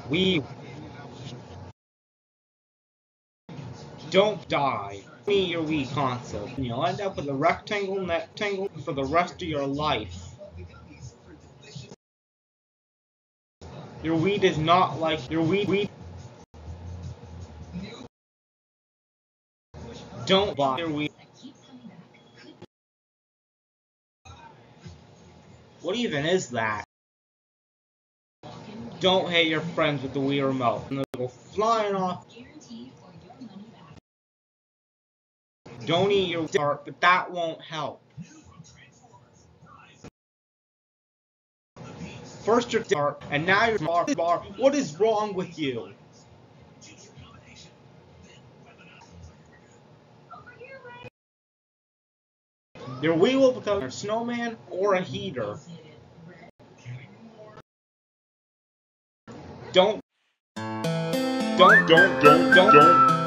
We don't die. Need your Wii console. And you'll end up with a rectangle for the rest of your life. Your Wii does not like your Wii. Don't buy your Wii. What even is that? Don't hit your friends with the Wii remote, and they'll go flying off. Don't eat your heart, but that won't help. First your heart, and now your bar. What is wrong with you? Your Wii will become a snowman or a heater. Don't.